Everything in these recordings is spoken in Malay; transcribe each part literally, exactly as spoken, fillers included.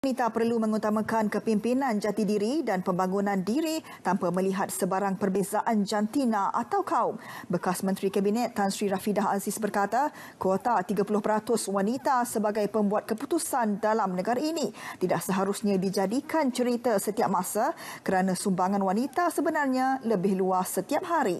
Wanita perlu mengutamakan kepimpinan jati diri dan pembangunan diri tanpa melihat sebarang perbezaan jantina atau kaum. Bekas Menteri Kabinet Tan Sri Rafidah Aziz berkata, kuota tiga puluh peratus wanita sebagai pembuat keputusan dalam negara ini tidak seharusnya dijadikan cerita setiap masa kerana sumbangan wanita sebenarnya lebih luas setiap hari.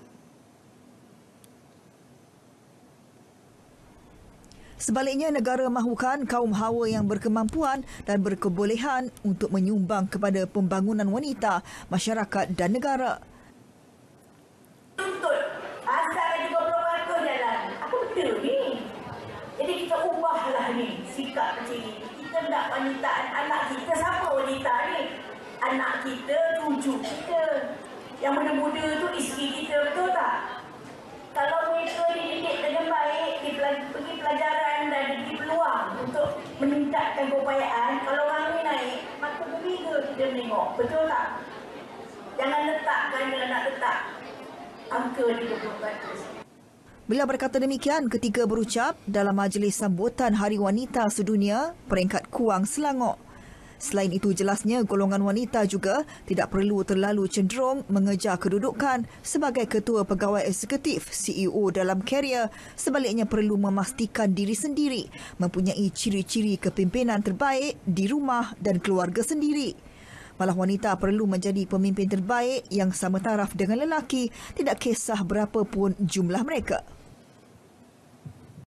Sebaliknya, negara mahukan kaum hawa yang berkemampuan dan berkebolehan untuk menyumbang kepada pembangunan wanita, masyarakat dan negara. Tuntut asal tiga puluh peratus jalan. Apa betul ni? Jadi kita ubahlah ni sikap macam ni. Kita nak wanita, anak kita siapa wanita ni? Anak kita, cucu kita. Yang muda-muda tu isteri kita, betul tak? Kalau mereka dididik dengan baik, pergi pelajaran dan diberi peluang untuk meningkatkan keupayaan, kalau rangi naik, maka berbeza kita menengok. Betul tak? Jangan letakkan bila nak letak angka tiga puluh peratus. Beliau berkata demikian ketika berucap dalam majlis sambutan Hari Wanita Sedunia peringkat Kuang Selangor. Selain itu, jelasnya golongan wanita juga tidak perlu terlalu cenderung mengejar kedudukan sebagai ketua pegawai eksekutif C E O dalam karier. Sebaliknya, perlu memastikan diri sendiri mempunyai ciri-ciri kepimpinan terbaik di rumah dan keluarga sendiri. Malah wanita perlu menjadi pemimpin terbaik yang sama taraf dengan lelaki, tidak kisah berapa pun jumlah mereka.